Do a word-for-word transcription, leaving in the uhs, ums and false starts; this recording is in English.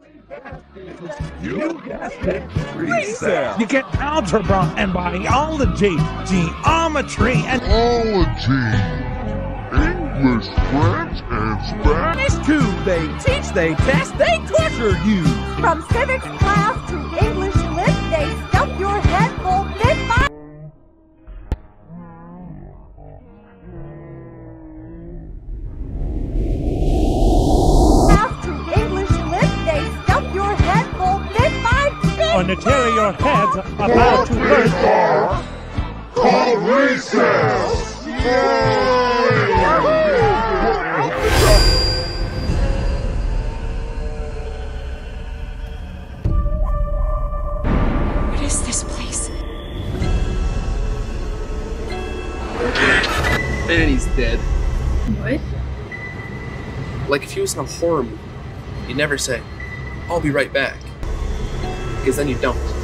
You guessed it, recess. You get algebra and biology, geometry and Ology, English, French, and Spanish. too. They teach, they test, they torture you. From civics class to English lit, they stuff your head full fit by. Class to English lit, they stuff your head full fit by. On the tear your heads about to burst. Called recess. What is this place? And he's dead. What? Like if he was in a horror movie, you'd never say, "I'll be right back," because then you don't.